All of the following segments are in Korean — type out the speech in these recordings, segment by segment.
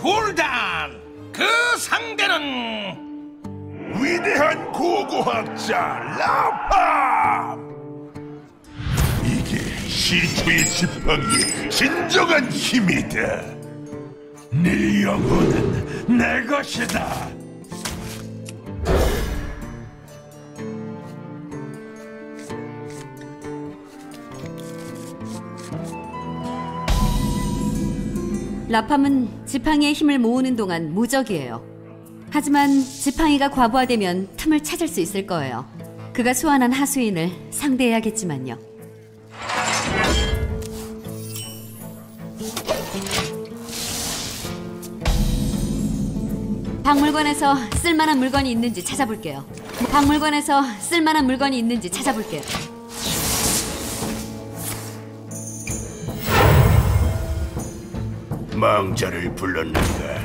굴단! 그 상대는 위대한 고고학자 라팜! 이게 시초의 지팡이의 진정한 힘이다. 네 영혼은 내 것이다. 라팜은 지팡이의 힘을 모으는 동안 무적이에요. 하지만 지팡이가 과부하되면 틈을 찾을 수 있을 거예요. 그가 소환한 하수인을 상대해야겠지만요. 박물관에서 쓸만한 물건이 있는지 찾아볼게요. 박물관에서 쓸만한 물건이 있는지 찾아볼게요. 망자를 불렀는가?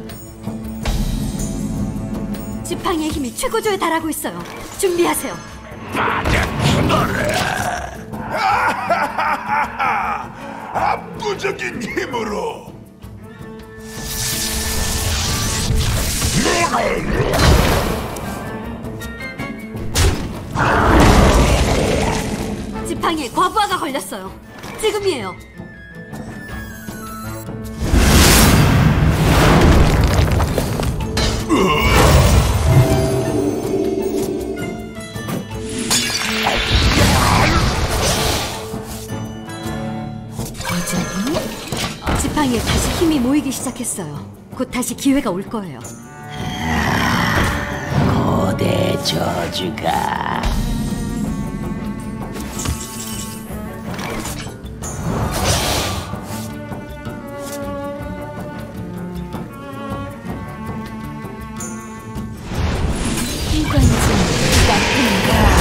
지팡이의 힘이 최고조에 달하고 있어요. 준비하세요. 압도적인 힘으로 지팡이에 과부하가 걸렸어요. 지금이에요. 지팡이에 다시 힘이 모이기 시작했어요. 곧 다시 기회가 올 거예요. 고대 저주가 이건 좀 같은가.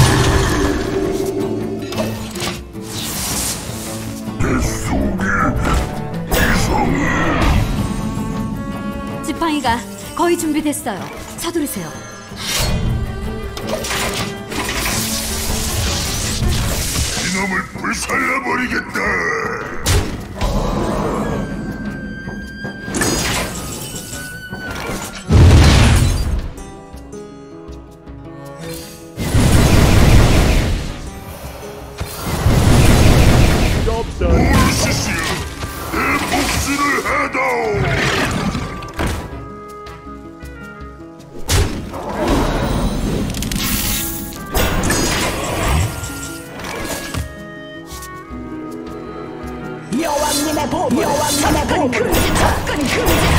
내 속에 이성이 지팡이가 거의 준비됐어요. 서두르세요. 이놈을 불살라버리겠다. 오르시시여, 내 몫을 해다오. 여왕님의 보물 여왕님의 보물 접근 금지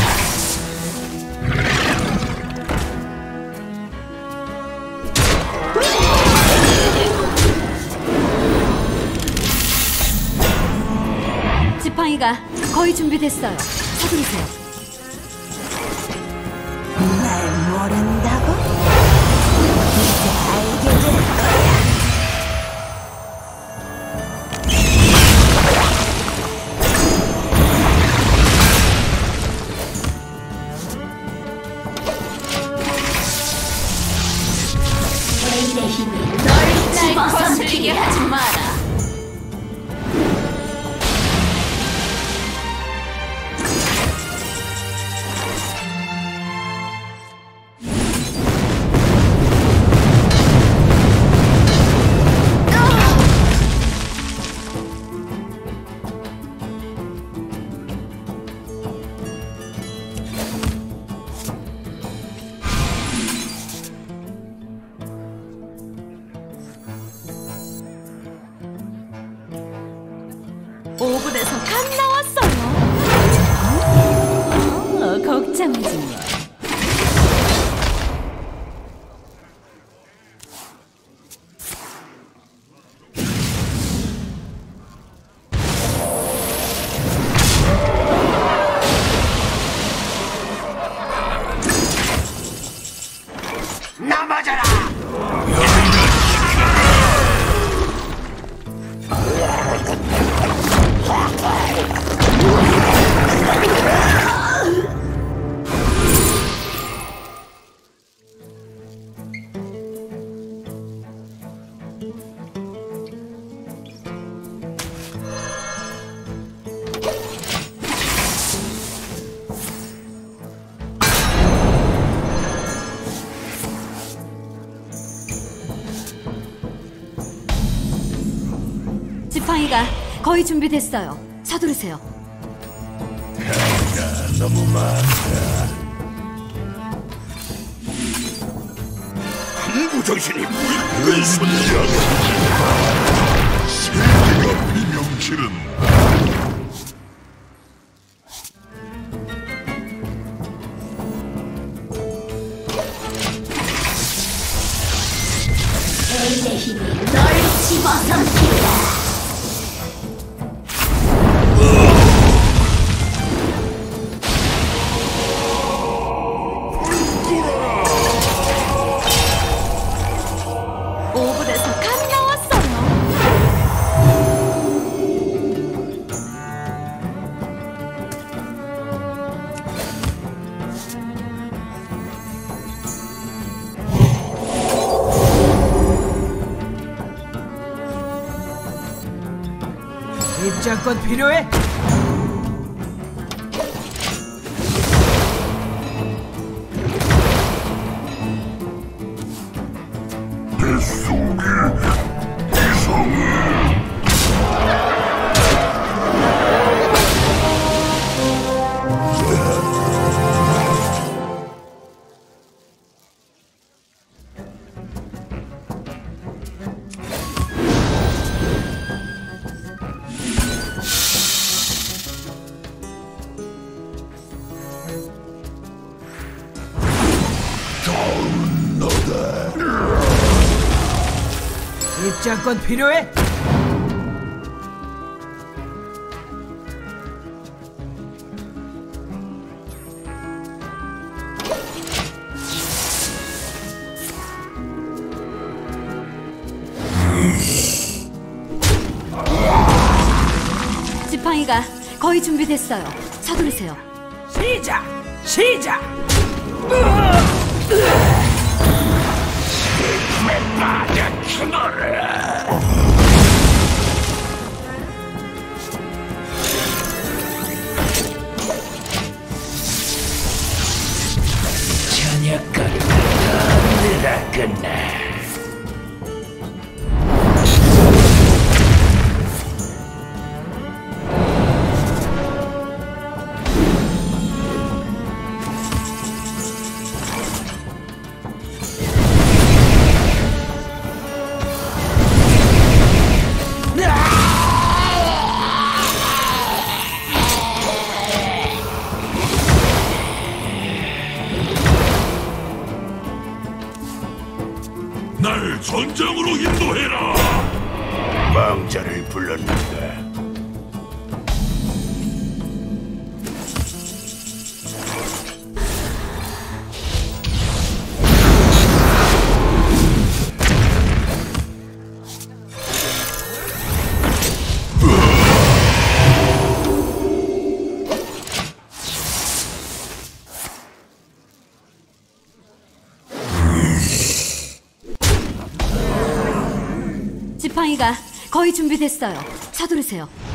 지팡이가 거의 준비됐어요. 서두르세요. 날 모른다고? 이제 알게 될 거야. 내 힘이 널 집어삼키게 하지 마라. 오븐에서 갓 나왔어요. 걱정하지 마. 남아져라! 지팡이가 거의 준비됐어요. 서두르세요. 너무 많다. 항구 정신이 무일푼 손이야. 세계가 비명치른다. 내 힘이 널 집어삼킨다. 오븐에서 감이 나왔어요. 입장권 필요해? 뱃속에 이성을. 입장권 필요해? 지팡이가 거의 준비됐어요. 서두르세요. 시작! 저녁거리가 더 늘었구나. 날 전장으로 인도해라. 망자를 불렀는가. 지팡이가 거의 준비됐어요. 서두르세요.